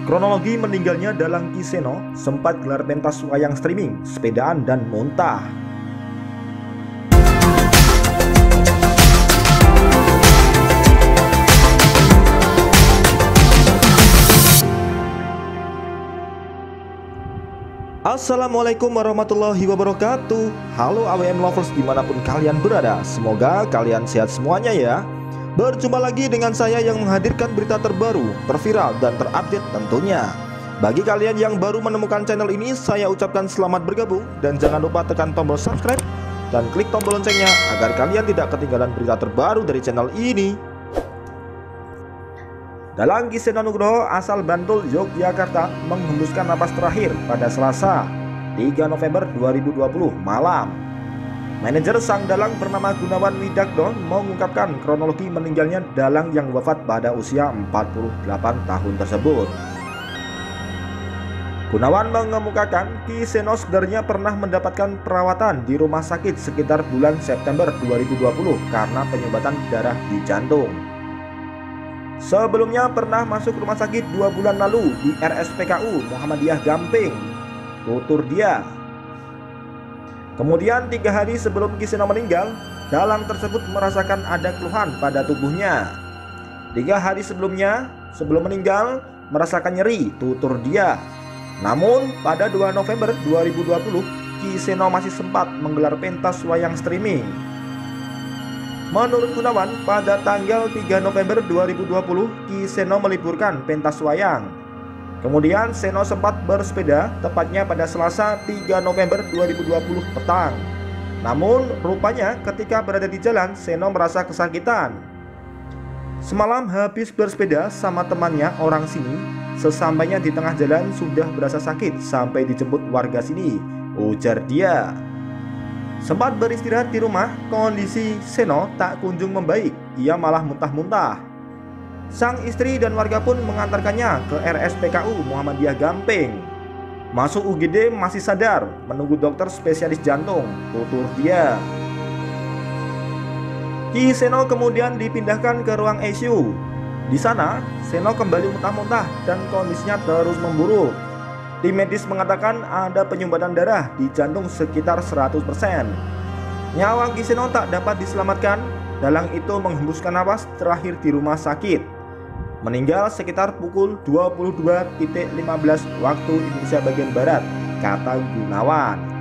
Kronologi meninggalnya Dalang Ki Seno sempat gelar pentas wayang streaming, sepedaan, dan muntah. Assalamualaikum warahmatullahi wabarakatuh. Halo AWM lovers dimanapun kalian berada, semoga kalian sehat semuanya ya. Berjumpa lagi dengan saya yang menghadirkan berita terbaru, terviral, dan terupdate tentunya. Bagi kalian yang baru menemukan channel ini, saya ucapkan selamat bergabung. Dan jangan lupa tekan tombol subscribe dan klik tombol loncengnya agar kalian tidak ketinggalan berita terbaru dari channel ini. Dalang Ki Seno Nugroho asal Bantul, Yogyakarta menghembuskan napas terakhir pada Selasa 3 November 2020 malam. Manajer sang dalang bernama Gunawan Widakdo mengungkapkan kronologi meninggalnya dalang yang wafat pada usia 48 tahun tersebut. Gunawan mengemukakan Ki Seno sebenarnya pernah mendapatkan perawatan di rumah sakit sekitar bulan September 2020 karena penyumbatan darah di jantung. Sebelumnya pernah masuk rumah sakit 2 bulan lalu di RSPKU Muhammadiyah Gamping, tutur dia. Kemudian 3 hari sebelum Ki Seno meninggal, dalang tersebut merasakan ada keluhan pada tubuhnya. 3 hari sebelumnya, sebelum meninggal, merasakan nyeri, tutur dia. Namun pada 2 November 2020, Ki Seno masih sempat menggelar pentas wayang streaming. Menurut Gunawan, pada tanggal 3 November 2020, Ki Seno meliburkan pentas wayang. Kemudian Seno sempat bersepeda, tepatnya pada Selasa 3 November 2020 petang. Namun rupanya ketika berada di jalan, Seno merasa kesakitan. Semalam habis bersepeda sama temannya orang sini, sesampainya di tengah jalan sudah berasa sakit sampai dijemput warga sini, ujar dia. Sempat beristirahat di rumah, kondisi Seno tak kunjung membaik, ia malah muntah-muntah. Sang istri dan warga pun mengantarkannya ke RSPKU Muhammadiyah Gamping. Masuk UGD masih sadar, menunggu dokter spesialis jantung, tutur dia. Ki Seno kemudian dipindahkan ke ruang ICU. Di sana, Seno kembali muntah-muntah dan kondisinya terus memburuk. Tim medis mengatakan ada penyumbatan darah di jantung sekitar 100%. Nyawa Ki Seno tak dapat diselamatkan. Dalang itu menghembuskan napas terakhir di rumah sakit. Meninggal sekitar pukul 22.15 waktu Indonesia bagian barat, kata Gunawan.